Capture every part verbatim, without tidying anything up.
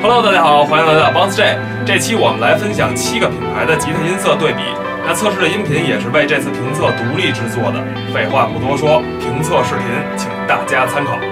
Hello， 大家好，欢迎来到 Bounce J。这期我们来分享七个品牌的吉他音色对比。那测试的音频也是为这次评测独立制作的。废话不多说，评测视频请大家参考。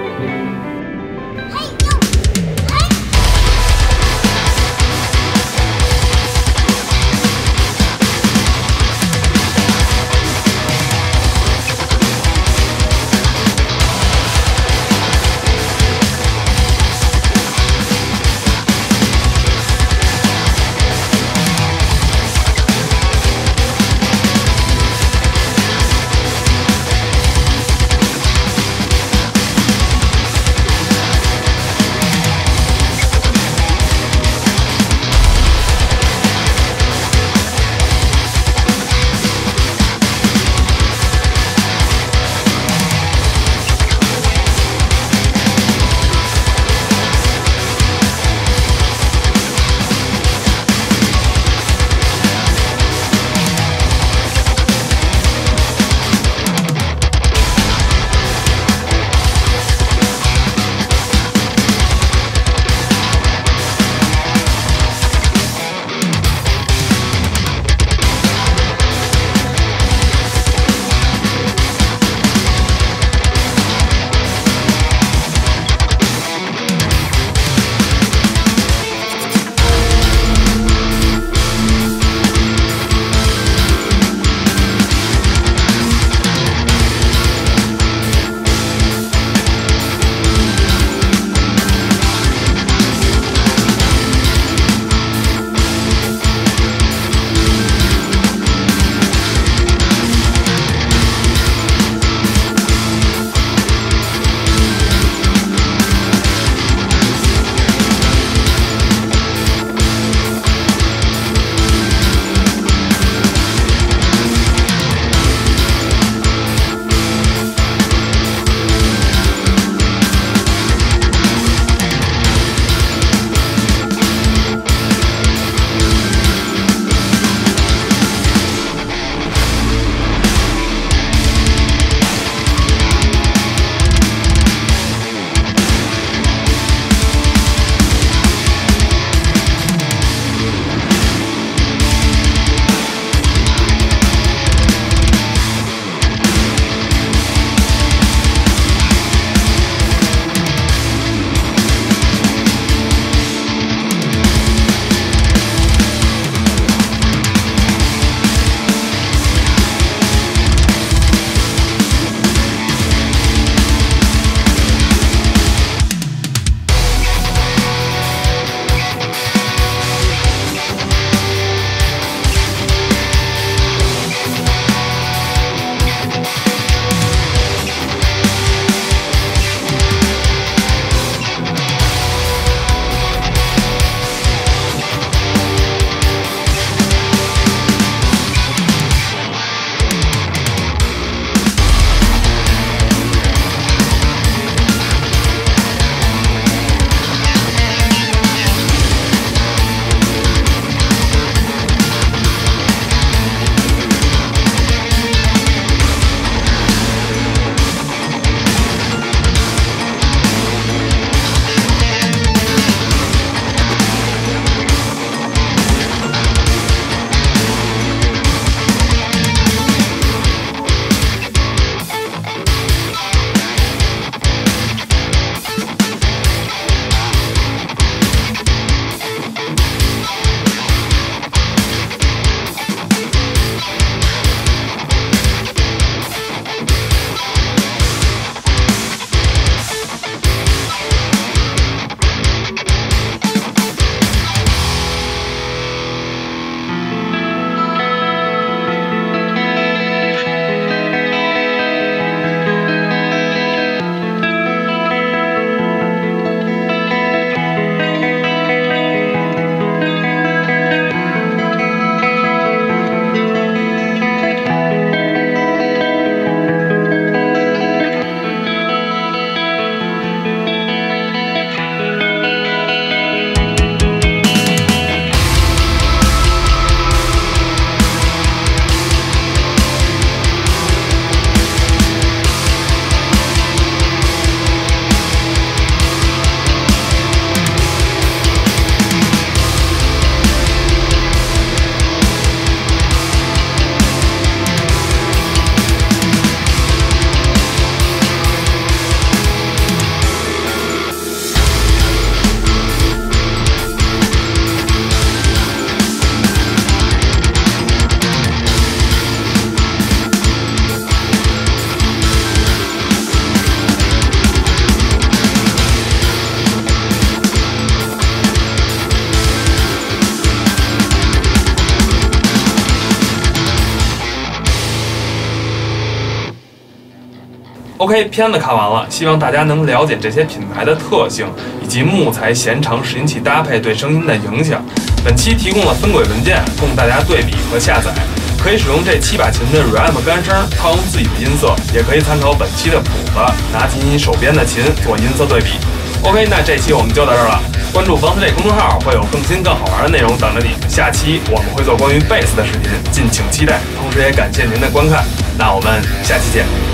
OK， 片子看完了，希望大家能了解这些品牌的特性，以及木材弦长拾音器搭配对声音的影响。本期提供了分轨文件供大家对比和下载，可以使用这七把琴的 reamp 干声套用自己的音色，也可以参考本期的谱子，拿起你手边的琴做音色对比。OK， 那这期我们就到这儿了。关注房子这公众号，会有更新更好玩的内容等着你。下期我们会做关于贝斯的视频，敬请期待。同时也感谢您的观看，那我们下期见。